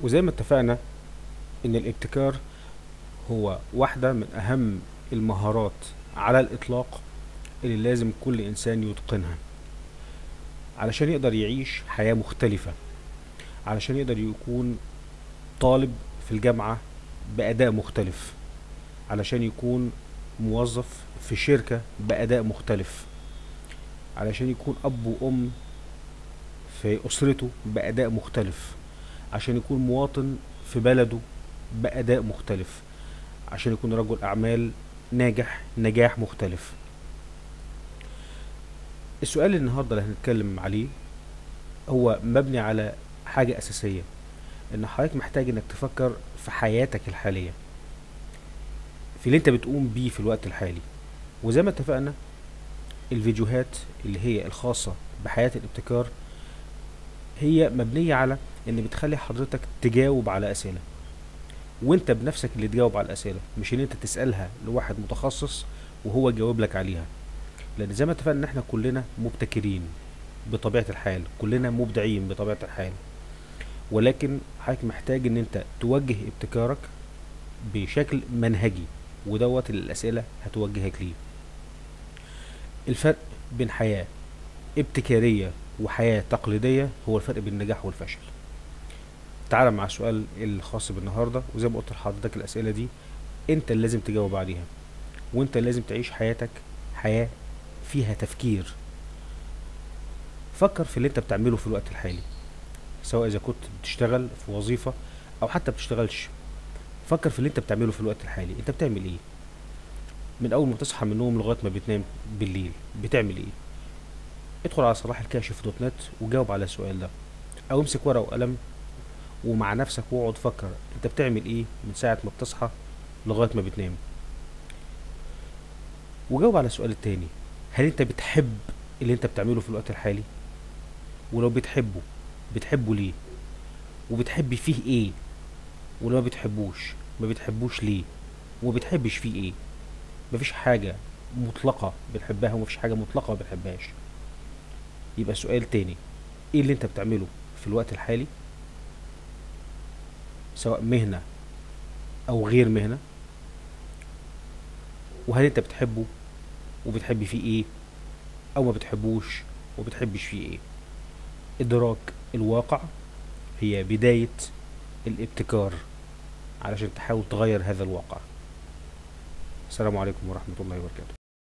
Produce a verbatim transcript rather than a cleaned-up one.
وزي ما اتفقنا ان الابتكار هو واحدة من اهم المهارات على الاطلاق اللي لازم كل انسان يتقنها علشان يقدر يعيش حياة مختلفة، علشان يقدر يكون طالب في الجامعة بأداء مختلف، علشان يكون موظف في شركة بأداء مختلف، علشان يكون أب وأم في أسرته بأداء مختلف، عشان يكون مواطن في بلده بأداء مختلف، عشان يكون رجل أعمال ناجح نجاح مختلف. السؤال اللي النهاردة اللي هنتكلم عليه هو مبني على حاجة أساسية، إن حضرتك محتاج إنك تفكر في حياتك الحالية، في اللي أنت بتقوم بيه في الوقت الحالي. وزي ما اتفقنا الفيديوهات اللي هي الخاصة بحياة الابتكار هي مبنية على إن بتخلي حضرتك تجاوب على أسئلة، وانت بنفسك اللي تجاوب على الأسئلة، مش ان انت تسألها لواحد متخصص وهو يجاوب لك عليها. لان زي ما اتفقنا ان احنا كلنا مبتكرين بطبيعة الحال، كلنا مبدعين بطبيعة الحال، ولكن حضرتك محتاج ان انت توجه ابتكارك بشكل منهجي، ودوت اللي الأسئلة هتوجهك ليه. الفرق بين حياة ابتكارية وحياة تقليدية هو الفرق بين النجاح والفشل. تعال مع السؤال الخاص بالنهاردة، وزي ما قلت لحضرتك الأسئلة دي انت اللي لازم تجاوب عليها، وانت اللي لازم تعيش حياتك حياة فيها تفكير. فكر في اللي انت بتعمله في الوقت الحالي، سواء اذا كنت بتشتغل في وظيفة او حتى بتشتغلش. فكر في اللي انت بتعمله في الوقت الحالي، انت بتعمل ايه من اول ما تصحى من النوم لغاية ما بتنام بالليل؟ بتعمل ايه؟ ادخل على صلاح الكاشف دوت نت وجاوب على السؤال ده، او امسك ورقة وقلم ومع نفسك واقعد فكر انت بتعمل ايه من ساعة ما بتصحى لغاية ما بتنام. وجاوب على السؤال التاني، هل انت بتحب اللي انت بتعمله في الوقت الحالي؟ ولو بتحبه بتحبه ليه؟ وبتحب فيه ايه؟ ولو ما بتحبوش ما بتحبوش ليه؟ وما بتحبش فيه ايه؟ مفيش حاجة مطلقة بنحبها ومفيش حاجة مطلقة ما بنحبهاش. يبقى سؤال تاني، ايه اللي انت بتعمله في الوقت الحالي سواء مهنة او غير مهنة؟ وهل انت بتحبه وبتحب فيه ايه؟ او ما بتحبوش وبتحبش فيه ايه؟ ادراك الواقع هي بداية الابتكار علشان تحاول تغير هذا الواقع. السلام عليكم ورحمة الله وبركاته.